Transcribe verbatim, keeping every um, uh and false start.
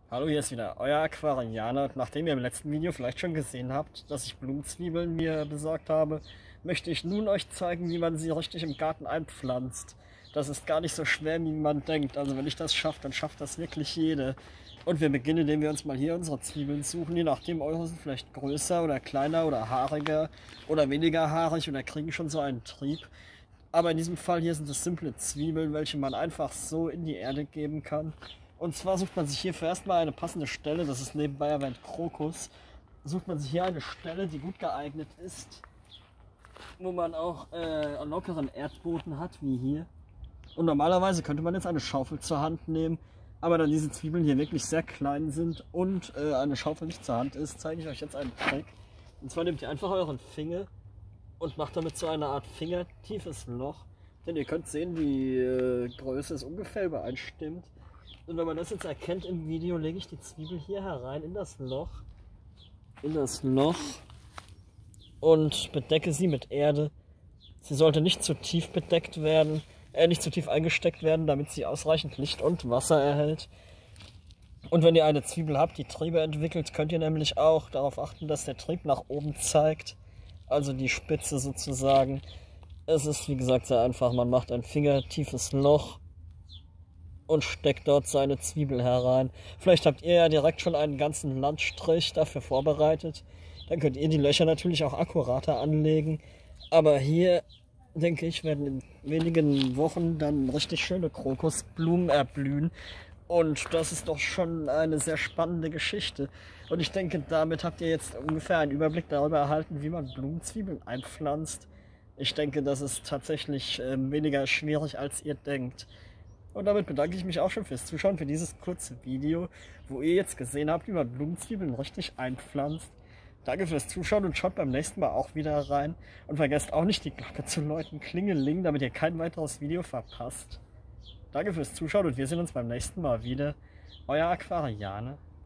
Hallo, hier ist wieder euer Aquarianer. Und nachdem ihr im letzten Video vielleicht schon gesehen habt, dass ich Blumenzwiebeln mir besorgt habe, möchte ich nun euch zeigen, wie man sie richtig im Garten einpflanzt. Das ist gar nicht so schwer, wie man denkt. Also wenn ich das schaffe, dann schafft das wirklich jede. Und wir beginnen, indem wir uns mal hier unsere Zwiebeln suchen. Je nachdem, eure sind vielleicht größer oder kleiner oder haariger oder weniger haarig oder kriegen schon so einen Trieb. Aber in diesem Fall hier sind es simple Zwiebeln, welche man einfach so in die Erde geben kann. Und zwar sucht man sich hier für erstmal eine passende Stelle, das ist nebenbei erwähnt Krokus, sucht man sich hier eine Stelle, die gut geeignet ist, wo man auch äh, einen lockeren Erdboden hat, wie hier. Und normalerweise könnte man jetzt eine Schaufel zur Hand nehmen, aber da diese Zwiebeln hier wirklich sehr klein sind und äh, eine Schaufel nicht zur Hand ist, zeige ich euch jetzt einen Trick. Und zwar nehmt ihr einfach euren Finger und macht damit so eine Art fingertiefes Loch, denn ihr könnt sehen, die äh, Größe ist ungefähr übereinstimmt. Und wenn man das jetzt erkennt im Video, lege ich die Zwiebel hier herein in das Loch, in das Loch und bedecke sie mit Erde. Sie sollte nicht zu tief bedeckt werden, äh, nicht zu tief eingesteckt werden, damit sie ausreichend Licht und Wasser erhält. Und wenn ihr eine Zwiebel habt, die Triebe entwickelt, könnt ihr nämlich auch darauf achten, dass der Trieb nach oben zeigt, also die Spitze sozusagen. Es ist wie gesagt sehr einfach, man macht ein fingertiefes Loch und steckt dort seine Zwiebel herein. Vielleicht habt ihr ja direkt schon einen ganzen Landstrich dafür vorbereitet. Dann könnt ihr die Löcher natürlich auch akkurater anlegen. Aber hier, denke ich, werden in wenigen Wochen dann richtig schöne Krokusblumen erblühen. Und das ist doch schon eine sehr spannende Geschichte. Und ich denke, damit habt ihr jetzt ungefähr einen Überblick darüber erhalten, wie man Blumenzwiebeln einpflanzt. Ich denke, das ist tatsächlich äh, weniger schwierig, als ihr denkt. Und damit bedanke ich mich auch schon fürs Zuschauen, für dieses kurze Video, wo ihr jetzt gesehen habt, wie man Blumenzwiebeln richtig einpflanzt. Danke fürs Zuschauen und schaut beim nächsten Mal auch wieder rein. Und vergesst auch nicht, die Glocke zu läuten, Klingeling, damit ihr kein weiteres Video verpasst. Danke fürs Zuschauen und wir sehen uns beim nächsten Mal wieder. Euer Aquarianer.